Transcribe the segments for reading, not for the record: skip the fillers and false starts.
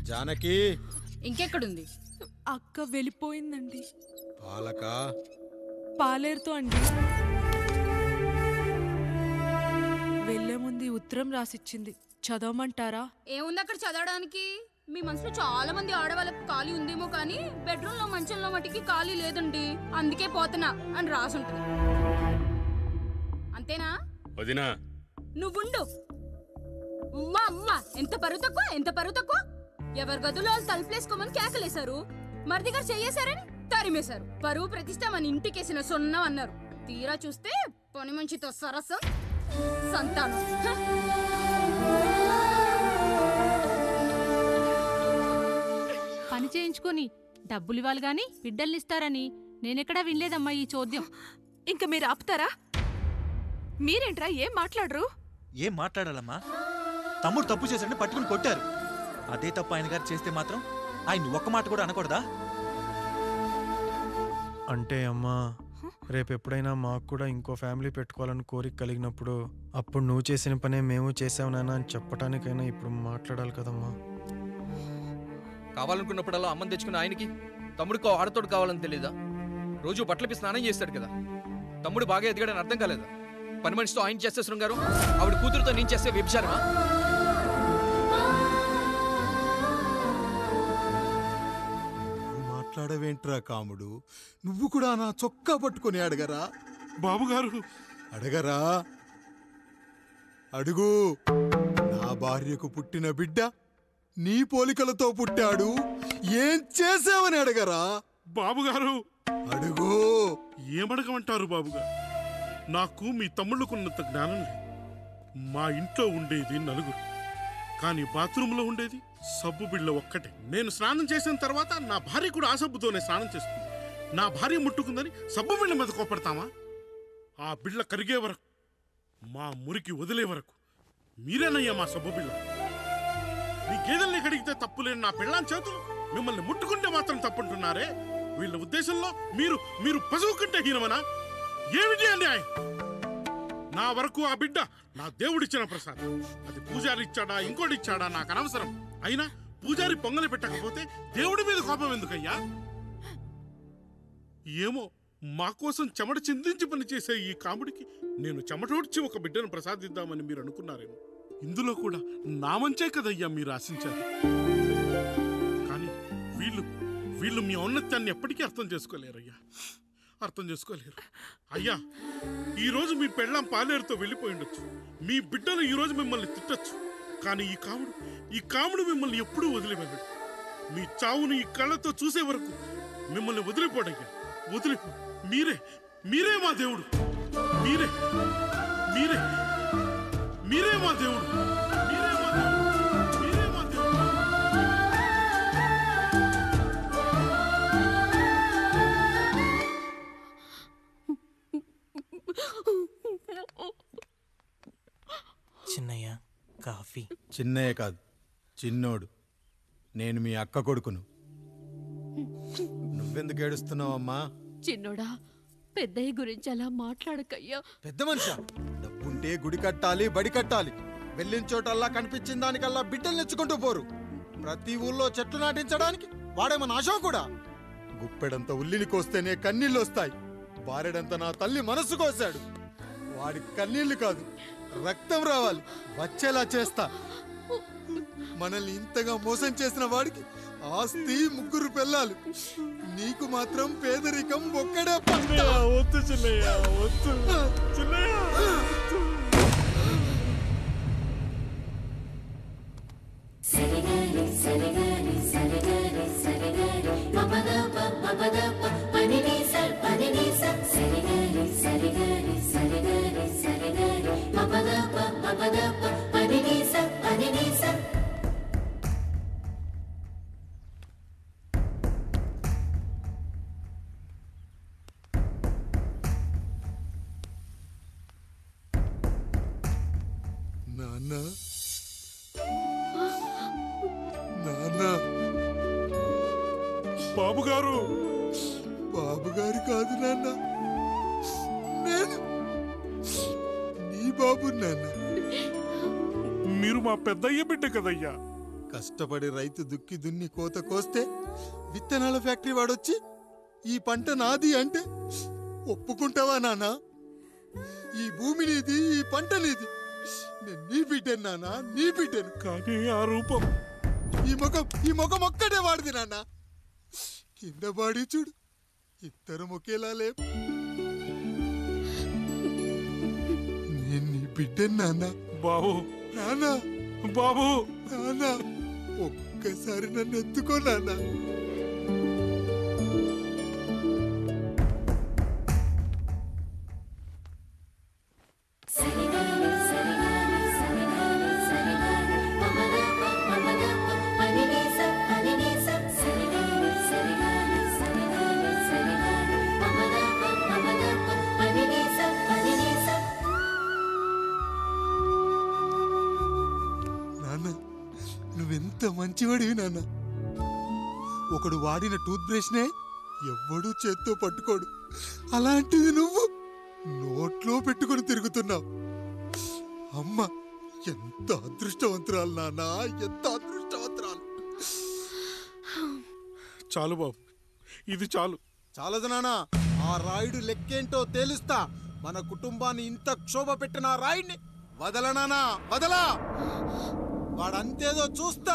జానకి ఇంకెక్కడుంది? అక్క వెళ్ళిపోయిందండి. పాలక పాలేరుతో అండి. వెళ్లే ముందు ఉత్తరం రాసిచ్చింది, చదవమంటారా? ఏముంది అక్కడ చదవడానికి? మీ మనసులో చాలా మంది ఆడవాళ్ళకి ఖాళీ ఉందేమో కానీ బెడ్రూమ్ లో మంచంలో మట్టికి ఖాళీ లేదండి, అందుకే పోతున్నా అని రాసుంటది. అంతేనా వదినా? నువ్వుండు. ఉమ్మా అమ్మా, ఎంత పరువు తక్కువ, ఎంత పరువు తక్కువ. ఎవరి గదులో తలుపులేసుకోమని కేకలేశారు, మరిదిగా చెయ్యేశారని తరిమేశారు. పరువు ప్రతిష్ట మన ఇంటికేసిన సొన్నం అన్నారు. తీరా చూస్తే పని మంచితో సరసం, సంతానం. పని చేయించుకొని డబ్బులు ఇవ్వాలి గాని బిడ్డల్నిస్తారని నేనెక్కడా వినలేదమ్మా ఈ చోద్యం. ఇంకా మీరు ఆపుతారా? మీరేంట్రా ఏం మాట్లాడరు? ఏం మాట్లాడాలమ్మా? తమ్ముడు తప్పు చేశాడని పట్టుకుని కొట్టారు. అదే తప్పు ఆయన గారు చేస్తే మాత్రం ఆయన ఒక్క మాట కూడా అనకూడదా? అంటే అమ్మా, రేపు ఎప్పుడైనా మాకు కూడా ఇంకో ఫ్యామిలీ పెట్టుకోవాలని కోరిక కలిగినప్పుడు అప్పుడు నువ్వు చేసిన పనే మేము చేసావు నాన్న అని చెప్పడానికైనా ఇప్పుడు మాట్లాడాలి కదమ్మా. కావాలనుకున్నప్పుడల్లా అమ్మని తెచ్చుకున్న ఆయనకి తమ్ముడికో ఆడతోడు కావాలని తెలీదా? రోజు బట్టలపి స్నానం చేస్తాడు కదా. తమ్ముడు బాగా ఎదిగాడని అర్థం కాలేదా? పని మనిషితో ఆయన చేస్తే శృంగారం, ఆవిడ కూతురుతో నేను చేస్తే వ్యభిచారమా? మాట్లాడవేంట్రా కాముడు? నువ్వు కూడా నా చొక్కా పట్టుకొని అడగరా? బాబుగారు అడగరా? అడుగు. నా భార్యకు పుట్టిన బిడ్డ నీ పోలికలతో పుట్టాడు, ఏం చేసావని అడగరా? బాబుగారు అడుగు. ఏమడగమంటారు బాబుగారు? నాకు మీ తమ్ముళ్ళకున్నంత జ్ఞానం లేదు. మా ఇంట్లో ఉండేది నలుగురు, కానీ బాత్రూంలో ఉండేది సబ్బు బిళ్ళ ఒక్కటే. నేను స్నానం చేసిన తర్వాత నా భార్య కూడా ఆ సబ్బుతోనే స్నానం చేస్తుంది. నా భార్య ముట్టుకుందని సబ్బు బిళ్ళ మీద కోపడతామా? ఆ బిళ్ళ కరిగే వరకు, మా మురికి వదిలే వరకు మీరేనయ్యా మా సబ్బు బిళ్ళ. మీ గేదెల్ని కడిగితే తప్పులేని నా పిల్లాని చేతులు మిమ్మల్ని ముట్టుకుంటే మాత్రం తప్పుంటున్నారే. వీళ్ళ ఉద్దేశంలో మీరు పశువు కంటే హీనమనా? ఏమిటి అన్యాయం? నా వరకు ఆ బిడ్డ నా దేవుడిచ్చిన ప్రసాదం. అది పూజారి ఇచ్చాడా ఇంకోటిచ్చాడా నాకు అనవసరం. అయినా పూజారి పొంగలి పెట్టకపోతే దేవుడి మీద కోపం ఎందుకయ్యా? ఏమో, మా కోసం చెమట చిందించి పనిచేసే ఈ కాముడికి నేను చెమటోడ్చి ఒక బిడ్డను ప్రసాదిద్దామని మీరు అనుకున్నారేమో. ఇందులో కూడా నా మంచే కదయ్యా మీరు ఆశించారు. కానీ వీళ్ళు మీ ఔన్నత్యాన్ని ఎప్పటికీ అర్థం చేసుకోలేరయ్యా, అర్థం చేసుకోలేరు. అయ్యా, ఈరోజు మీ పెళ్ళాం పాలేరుతో వెళ్ళిపోయి ఉండొచ్చు, మీ బిడ్డలు ఈరోజు మిమ్మల్ని తిట్టచ్చు, కానీ ఈ కాముడు మిమ్మల్ని ఎప్పుడూ వదిలిపోయాడు. మీ చావుని ఈ కళ్ళతో చూసే వరకు మిమ్మల్ని వదిలిపోడయ్యా, వదిలిపో. మీరే మా దేవుడు, మీరే మా దేవుడు, మీరే మా దేవుడు, మీరే మా దేవుడు. చిన్నయ్య కాఫీ. చిన్నయ్య కాదు, చిన్నోడు. నేను మీ అక్క కొడుకును. నువ్వెందుకు ఏడుస్తున్నావమ్మా? చిన్నోడా, పెద్దయ్య గురించి అలా మాట్లాడకయ్యా. పెద్ద మనిషి, డబ్బుంటే గుడి కట్టాలి, బడి కట్టాలి. వెళ్ళిన చోటల్లా కనిపించిన దానికల్లా బిడ్డలు నెచ్చుకుంటూ పోరు. ప్రతి ఊళ్ళో చెట్లు నాటించడానికి వాడేమన్నా అశోకుడా? గుప్పెడంత ఉల్లిని కోస్తేనే కన్నీళ్ళు వస్తాయి. బారెడంత నా తల్లి మనసు కోసాడు. వాడి కన్నీళ్లు కాదు, రక్తం రావాలి, వచ్చేలా చేస్తా. మనల్ని ఇంతగా మోసం చేసిన వాడికి ఆస్తి, 3 పిల్లలు. నీకు మాత్రం పేదరికం ఒక్కడే. వద్దు చిన్నయ్య, వద్దు చిన్నయ్య. బాబుగారు, బాబుగారు కాదు నాన్న, నేను నీ బాబు నాన్న. మీరు మా పెద్దయ్య బిడ్డ కదయ్యా. కష్టపడి రైతు దుక్కి దున్ని కోత కోస్తే విత్తనాల ఫ్యాక్టరీ వాడొచ్చి ఈ పంట నాది అంటే ఒప్పుకుంటావా నానా? ఈ భూమి నీది, ఈ పంట నీది. నేను నీ బిడ్డను నానా, నీ బిడ్డను. కానీ ఆ రూపం, ఈ ముఖం ఒక్కడే వాడిది నాన్న. కింద బాడీ చూడు, ఇద్దరం ఒకేలా లేవు. నేను నీ బిడ్డను నాన్న. బాబు, నాన్న, బాబు, నాన్న, ఒక్కసారి నన్ను ఎత్తుకో నాన్న. నువ్వెంత మంచివాడివి నాన్న. ఒకడు వాడిన టూత్ బ్రష్నే ఎవ్వడూ చేత్తో పట్టుకోడు. అలాంటిది నువ్వు నోట్లో పెట్టుకుని తిరుగుతున్నావు. అమ్మ ఎంత అదృష్టవంతురాలు నాన్న, ఎంత అదృష్టవంతురాలు. చాలు బాబు, ఇది చాలు. చాలదు నాన్న. ఆ రాయుడు లెక్కేంటో తేలుస్తా. మన కుటుంబాన్ని ఇంత క్షోభ పెట్టిన ఆ రాయుడిని వదలనానా, వదలా. వాడంతేదో చూస్తా.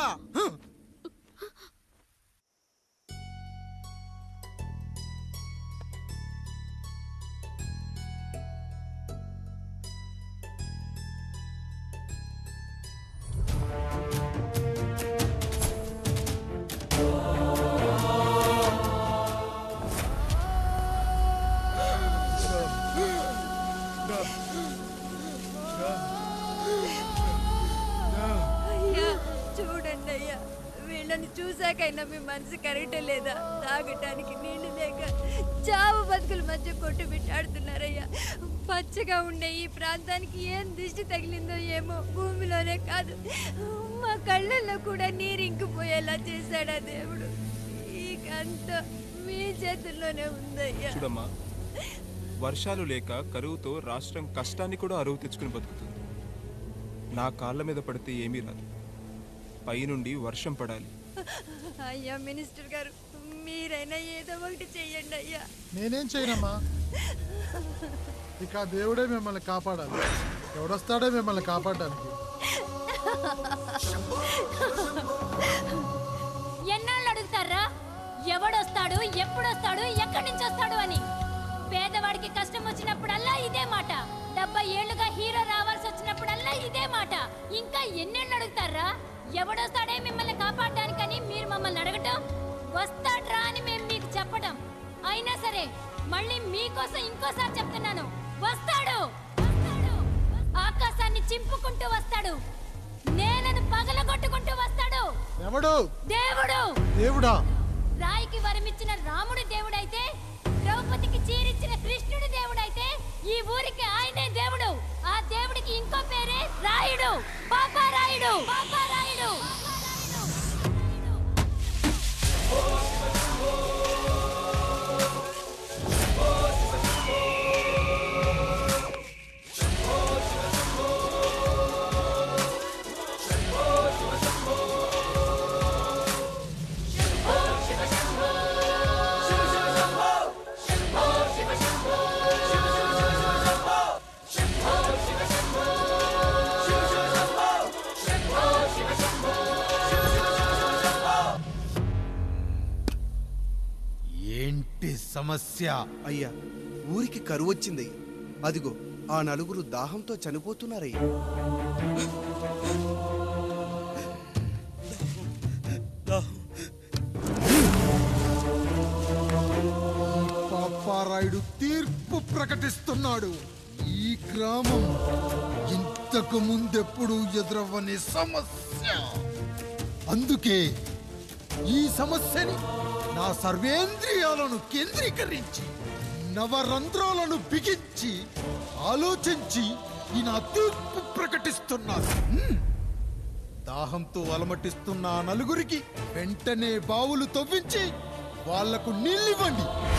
చూడండి అయ్యా, వీళ్ళని చూసాకైనా మీ మనసు కరెక్టే లేదా? తాగటానికి నీళ్లు లేక చావు బతుకుల మధ్య కొట్టు బిట్టాడుతున్నారయ్యా. పచ్చగా ఉండే ఈ ప్రాంతానికి ఏం దిష్టి తగిలిందో ఏమో. భూమిలోనే కాదు, మా కళ్ళల్లో కూడా నీరు ఇంకిపోయేలా చేశాడా దేవుడు. ఈకంతా మీ చేతుల్లోనే ఉందయ్యా. చూడమ్మా, వర్షాలు లేక కరువుతో రాష్ట్రం కష్టాన్ని కూడా అరువు తెచ్చుకుని బతుకుతుంది. నా కాళ్ళ మీద పడితే ఏమీ రాదు, పైనుండి వర్షం పడాలి. అయ్యా మినిస్టర్ గారు, మీరైనా ఏదో ఒకటి చెయ్యండి అయ్యా. నేనేం చేయనమ్మా, ఇక దేవుడే మిమ్మల్ని కాపాడాలి. ఎవడొస్తాడో మిమ్మల్ని కాపాడడానికి. ఎన్నాళ్ళు అడుగుతారా ఎవడొస్తాడు, ఎప్పుడొస్తాడు, ఎక్కడి నుంచి వస్తాడు అని? పేదవాడికి కష్టం వచ్చినప్పుడల్లా ఇదే మాట. 70 ఏళ్లుగా హీరో రావాల్సి వచ్చినప్పుడల్లా ఇదే మాట. ఇంకా ఎన్నేళ్ళు అడుగుతారా? ఎవడొస్తాడే మిమ్మల్ని కాపాడడానికని మీరు మమ్మల్ని అడగటం, వస్తాడ్రా అని మేము మీకు చెప్పడం. అయినా సరే మళ్ళీ మీకోసం ఇంకోసారి చెప్తున్నాను, వస్తాడు. ఆకాశాన్ని చింపుకుంటూ వస్తాడు, నేలను పగలగొట్టుకుంటూ వస్తాడు. ఎవడు? దేవుడు. దేవుడా? రాయికి వరమిచ్చిన రాముడు దేవుడైతే, ద్రౌపదికి చీరిచ్చిన కృష్ణుడు దేవుడైతే, ఈ ఊరికి ఆయనే దేవుడు. ఆ దేవుడికి ఇంకో పేరే రాయుడు. పాపా రాయుడు, పాపా రాయుడు. ఏంటి సమస్య? అయ్యా, ఊరికి కరువు వచ్చిందయ్యా. అదిగో ఆ నలుగురు దాహంతో చనిపోతున్నారయ్యా. పాపారాయుడు తీర్పు ప్రకటిస్తున్నాడు. ఈ గ్రామం ఇంతకు ముందెప్పుడు ఎదురవ్వని సమస్య. అందుకే ఈ సమస్యని నా సర్వేంద్రియాలను కేంద్రీకరించి, నవరంధ్రాలను బిగించి ఆలోచించి ఈ నా తీర్పు ప్రకటిస్తున్నాను. దాహంతో అలమటిస్తున్న నలుగురికి వెంటనే బావులు తవ్వించి వాళ్లకు నీళ్ళివ్వండి.